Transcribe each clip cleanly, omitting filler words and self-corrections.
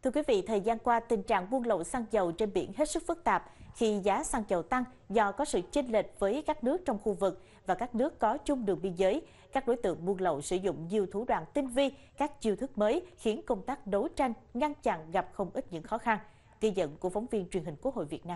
Thưa quý vị, thời gian qua, tình trạng buôn lậu xăng dầu trên biển hết sức phức tạp khi giá xăng dầu tăng do có sự chênh lệch với các nước trong khu vực và các nước có chung đường biên giới. Các đối tượng buôn lậu sử dụng nhiều thủ đoạn tinh vi, các chiêu thức mới khiến công tác đấu tranh, ngăn chặn gặp không ít những khó khăn. Ghi nhận của phóng viên truyền hình Quốc hội Việt Nam.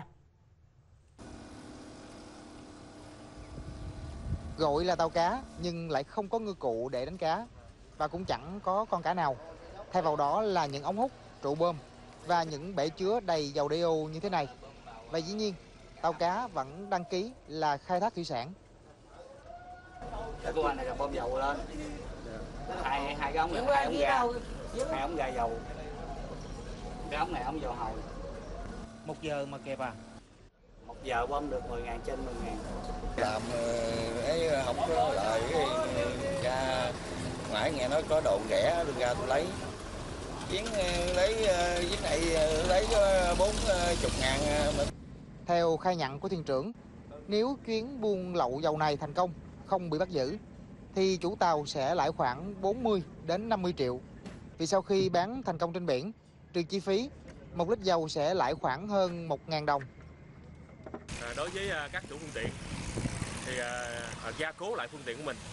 Gọi là tàu cá nhưng lại không có ngư cụ để đánh cá và cũng chẳng có con cá nào. Thay vào đó là những ống hút, trụ bơm và những bể chứa đầy dầu đeo như thế này. Và dĩ nhiên, tàu cá vẫn đăng ký là khai thác thủy sản. Cái của anh này là bơm dầu lên. Hai cái ống này, hai ống ga dầu. Cái ống này ống dầu hồi. 1 giờ mà kẹp à? 1 giờ bơm được 10.000 trên 10.000. Làm ấy không có lợi ra ngoại nghe nói có độ rẻ đưa ra tôi lấy. Chuyến lấy chuyến này lấy có 40.000. Theo khai nhận của thuyền trưởng, nếu chuyến buôn lậu dầu này thành công, không bị bắt giữ, thì chủ tàu sẽ lãi khoảng 40 đến 50 triệu. Vì sau khi bán thành công trên biển, trừ chi phí, 1 lít dầu sẽ lãi khoảng hơn 1.000 đồng. Đối với các chủ phương tiện thì gia cố lại phương tiện của mình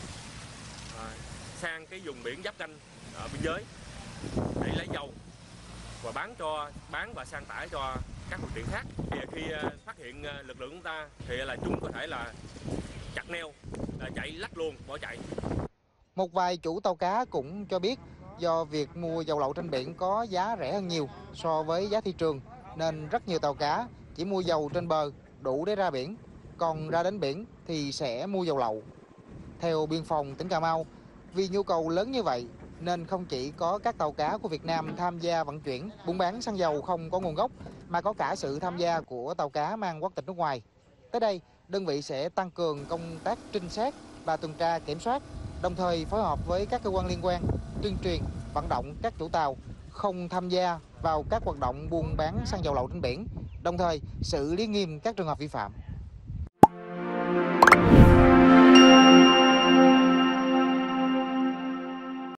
sang cái vùng biển giáp ranh ở biên giới để lấy dầu và bán và sang tải cho các phương tiện khác. Thì khi phát hiện lực lượng chúng ta thì là chúng có thể là chặt neo, chạy lách luôn, bỏ chạy. Một vài chủ tàu cá cũng cho biết do việc mua dầu lậu trên biển có giá rẻ hơn nhiều so với giá thị trường, nên rất nhiều tàu cá chỉ mua dầu trên bờ đủ để ra biển, còn ra đến biển thì sẽ mua dầu lậu. Theo biên phòng tỉnh Cà Mau, vì nhu cầu lớn như vậy nên không chỉ có các tàu cá của Việt Nam tham gia vận chuyển, buôn bán xăng dầu không có nguồn gốc, mà có cả sự tham gia của tàu cá mang quốc tịch nước ngoài. Tới đây, đơn vị sẽ tăng cường công tác trinh sát và tuần tra kiểm soát, đồng thời phối hợp với các cơ quan liên quan, tuyên truyền, vận động các chủ tàu không tham gia vào các hoạt động buôn bán xăng dầu lậu trên biển, đồng thời xử lý nghiêm các trường hợp vi phạm.